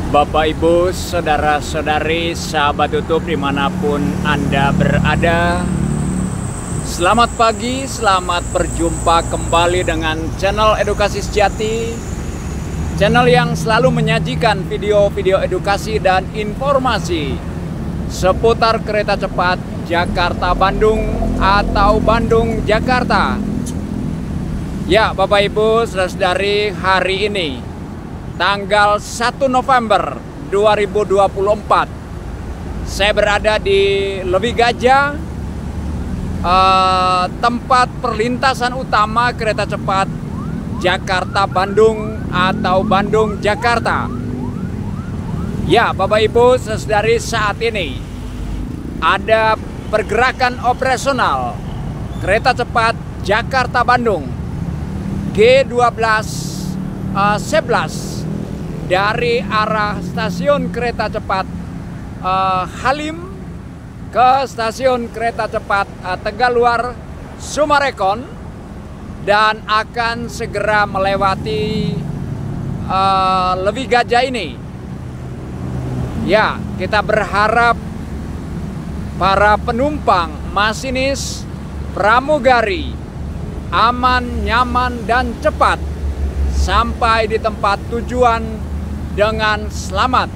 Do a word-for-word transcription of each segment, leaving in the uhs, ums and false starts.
Bapak, Ibu, Saudara-saudari, sahabat YouTube dimanapun Anda berada, selamat pagi, selamat berjumpa kembali dengan channel Edukasi Sejati, channel yang selalu menyajikan video-video edukasi dan informasi seputar kereta cepat Jakarta-Bandung atau Bandung-Jakarta. Ya, Bapak, Ibu, Saudara-saudari, hari ini tanggal satu November dua ribu dua puluh empat, saya berada di Lewi Gajah, eh, tempat perlintasan utama kereta cepat Jakarta-Bandung atau Bandung-Jakarta. Ya, Bapak, Ibu, Saudari, saat ini ada pergerakan operasional kereta cepat Jakarta-Bandung G dua belas sebelas dari arah stasiun kereta cepat uh, Halim ke stasiun kereta cepat uh, Tegaluar Sumarekon, dan akan segera melewati uh, Lewi Gajah ini. Ya, kita berharap para penumpang, masinis, pramugari aman, nyaman, dan cepat sampai di tempat tujuan dengan selamat.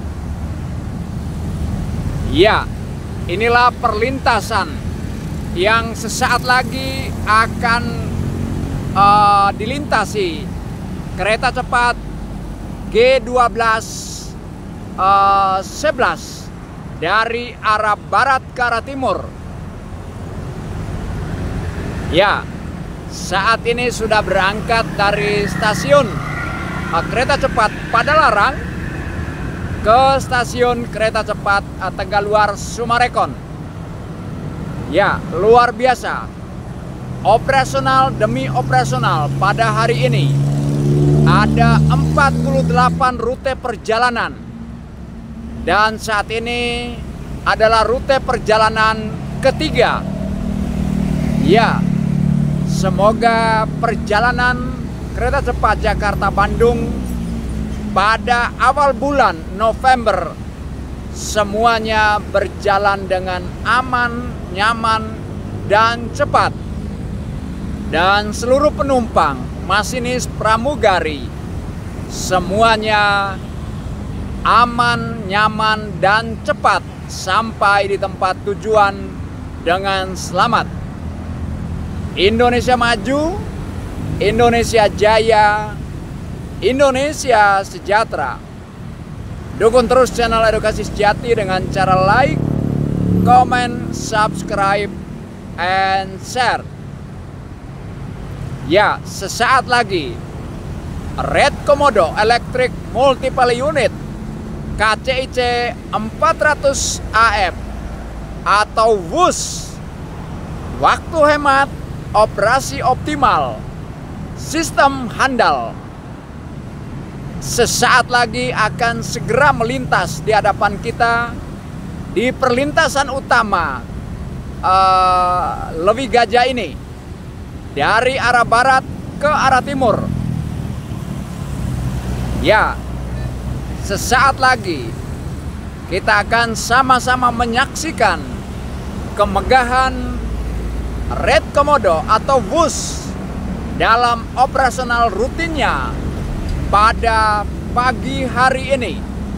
Ya, inilah perlintasan yang sesaat lagi akan uh, dilintasi kereta cepat G dua belas sebelas dari arah barat ke arah timur. Ya, saat ini sudah berangkat dari stasiun uh, kereta cepat Padalarang ke stasiun kereta cepat Tegaluar Sumarekon. Ya, luar biasa. Operasional demi operasional pada hari ini. Ada empat puluh delapan rute perjalanan. Dan saat ini adalah rute perjalanan ketiga. Ya, semoga perjalanan kereta cepat Jakarta-Bandung pada awal bulan November semuanya berjalan dengan aman, nyaman, dan cepat. Dan seluruh penumpang, masinis, pramugari, semuanya aman, nyaman, dan cepat sampai di tempat tujuan dengan selamat. Indonesia maju, Indonesia jaya, Indonesia sejahtera. Dukung terus channel Edukasi Sejati dengan cara like, comment, subscribe, and share. Ya, sesaat lagi Red Komodo Electric Multiple Unit K C I C empat ratus A F atau W U S, waktu hemat, operasi optimal, sistem handal, sesaat lagi akan segera melintas di hadapan kita di perlintasan utama uh, Lewi Gajah ini dari arah barat ke arah timur. Ya, sesaat lagi kita akan sama-sama menyaksikan kemegahan Red Komodo atau W U S dalam operasional rutinnya pada pagi hari ini.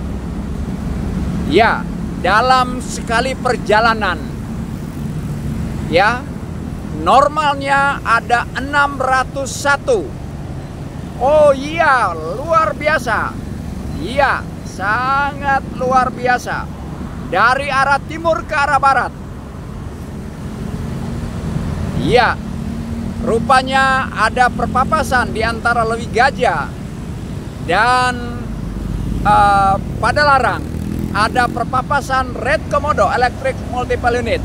Ya, dalam sekali perjalanan, ya, normalnya ada enam ratus satu. Oh iya, luar biasa. Iya, sangat luar biasa. Dari arah timur ke arah barat. Iya, rupanya ada perpapasan di antara Lewi Gajah dan uh, Padalarang. Ada perpapasan Red Komodo Electric Multiple Unit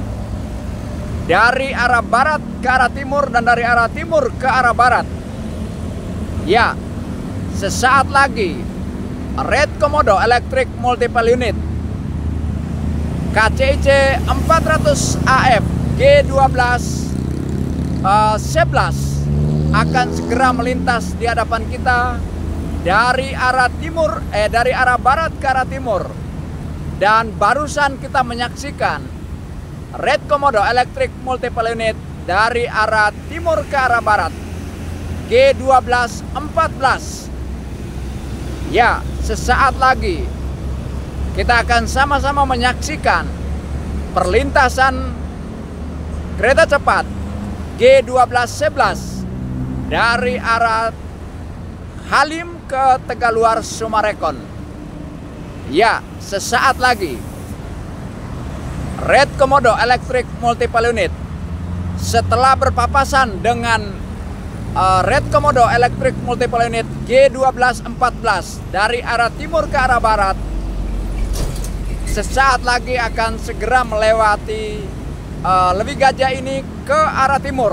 dari arah barat ke arah timur dan dari arah timur ke arah barat. Ya, sesaat lagi Red Komodo Electric Multiple Unit K C I C empat ratus A F G dua belas sebelas akan segera melintas di hadapan kita dari arah timur, eh dari arah barat ke arah timur. Dan barusan kita menyaksikan Red Komodo Electric Multiple Unit dari arah timur ke arah barat, G dua belas empat belas. Ya, sesaat lagi kita akan sama-sama menyaksikan perlintasan kereta cepat G dua belas sebelas dari arah Halim ke Tegaluar Sumarekon. Ya, sesaat lagi Red Komodo Electric Multiple Unit setelah berpapasan dengan uh, Red Komodo Electric Multiple Unit G dua belas empat belas dari arah timur ke arah barat, sesaat lagi akan segera melewati uh, Lebih Gajah ini ke arah timur.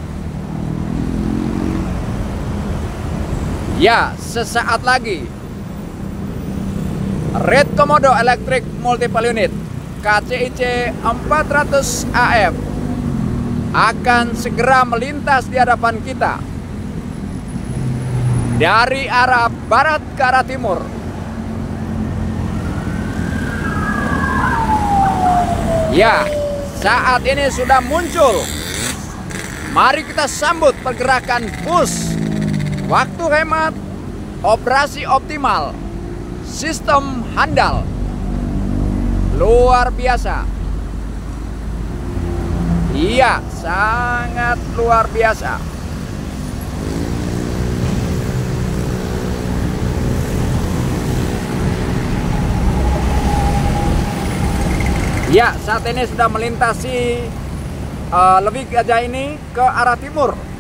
Ya, sesaat lagi Red Komodo Electric Multiple Unit K C I C empat ratus A F akan segera melintas di hadapan kita dari arah barat ke arah timur. Ya, saat ini sudah muncul. Mari kita sambut pergerakan bus. Waktu hemat, operasi optimal, sistem handal, luar biasa. Iya, sangat luar biasa. Ya, saat ini sudah melintasi uh, Lebih Gajah ini ke arah timur.